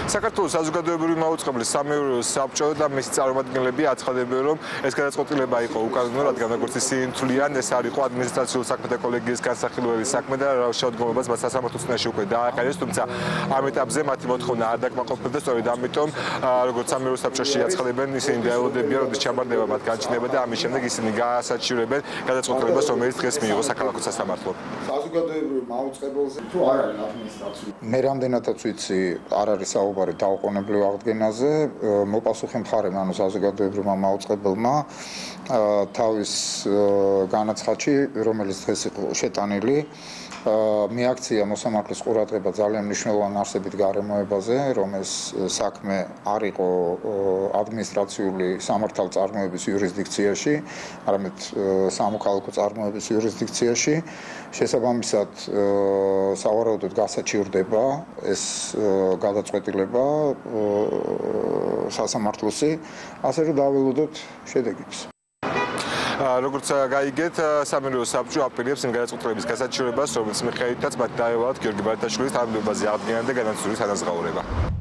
საქართველოს საზოგადოებრივი მაუწყებლის სამეურვეო საბჭო და მისი წარმომადგენლები აცხადებენ, რომ ეს გადაწყვეტილება იყო უკანონო, რადგან როგორც ისინი თვლიან, ეს არ იყო ადმინისტრაციულ საქმეთა კოლეგიის განსახილველი საქმე და შეუდგომობას მათ სასამართლოს წინაშე უკვე დააყენეს, თუმცა ამ ეტაპზე მათი მოთხოვნა არ დაკმაყოფილდა, სწორედ ამიტომ როგორც სამეურვეო საბჭოში აცხადებენ, ისინი დაელოდებიან, როდის ჩამარდება მათ განჩინება და ამის შემდეგ ისინი გაასაჩივრებენ გადაწყვეტილებას, რომელიც დღეს მიიღო საქალაქო სასამართლომ. საზოგადოებრივ მაუწყებელზე თუ არ არის ადმინისტრაციული. მე რამდენადაც ვიცი, არ არის საუბარი დაუყოვნებლივ აღდგენაზე, მოპასუხე მხარემ, ანუ საზოგადოებრივმა მაუწყებელმა თავის განაცხადში, რომელიც დღეს იყო შეტანილი, მიაქცია მოსამართლის ყურადღება ძალიან მნიშვნელოვან არსებით გარემოებაზე, რომ ეს საქმე არ იყო ადმინისტრაციული სამართალწარმოების იურისდიქციაში, არამედ სამოქალაქო წარმოების იურისდიქციაში. შესაბამისად, სავარაუდოდ გასაჩივრდება ეს გადაწყვეტილება სასამართლოსი, ასე რომ დაველოდოთ შედეგებს. როგორც გაიგეთ, სამეურვეო საბჭო აპელირებს იმ გადაწყვეტილების გასაჩივრებას, რომელიც მიხედვითაც მათ დაევალათ გიორგი ბარათაშვილის თანამდებობაზე აღდგენა და განაცვლის ანაზღაურება.